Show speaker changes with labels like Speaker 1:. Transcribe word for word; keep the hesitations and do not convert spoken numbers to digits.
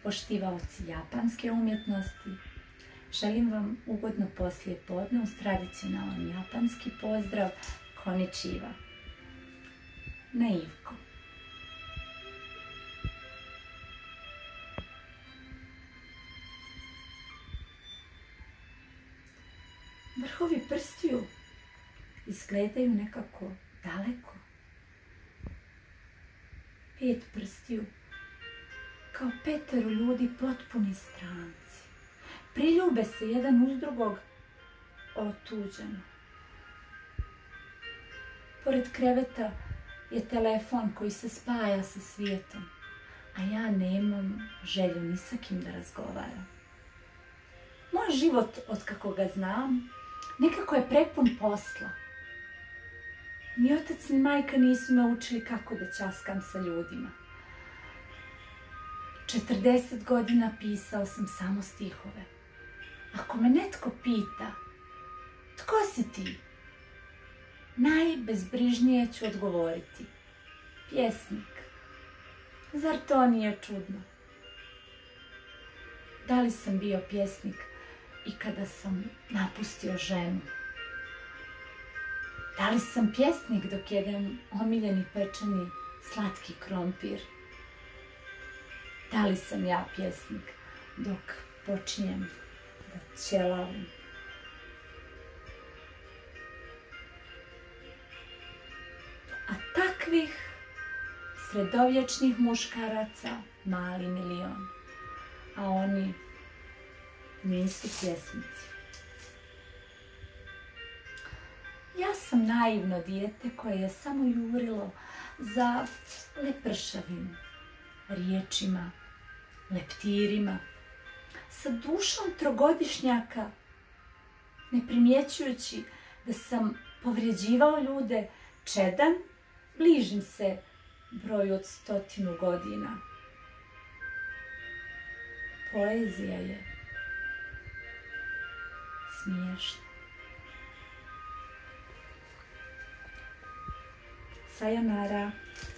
Speaker 1: poštivaoci japanske umjetnosti. Želim vam ugodno poslijepodne uz tradicionalan japanski pozdrav Konnichiwa. Naivko. Vrhovi prstiju izgledaju nekako daleko. Pet prstiju kao petero ljudi potpuni stranci. Priljube se jedan uz drugog otuđeno. Pored kreveta je telefon koji se spaja sa svijetom, a ja nemam želju ni sa kim da razgovaram. Moj život, od kako ga znam, nekako je prepun posla. Ni otac ni majka nisu me učili kako da ćaskam sa ljudima. četrdeset godina pisao sam samo stihove. Ako me netko pita, tko si ti? Najbezbrižnije ću odgovoriti. Pjesnik. Zar to nije čudno? Da li sam bio pjesnik i kada sam napustio ženu? Da li sam pjesnik dok jedem omiljeni pečeni slatki krompir? Da li sam ja pjesnik dok počinjem da ćelavim? A takvih sredovječnih muškaraca mali milion. A oni nisu pjesnici. Ja sam naivno dijete koje je samo jurilo za lepršavim riječima, leptirima, sa dušom trogodišnjaka, ne primjećujući da sam povrijeđivao ljude čedan, bližim se broju od stotinu godina. Poezija je smiješna. Sayonara.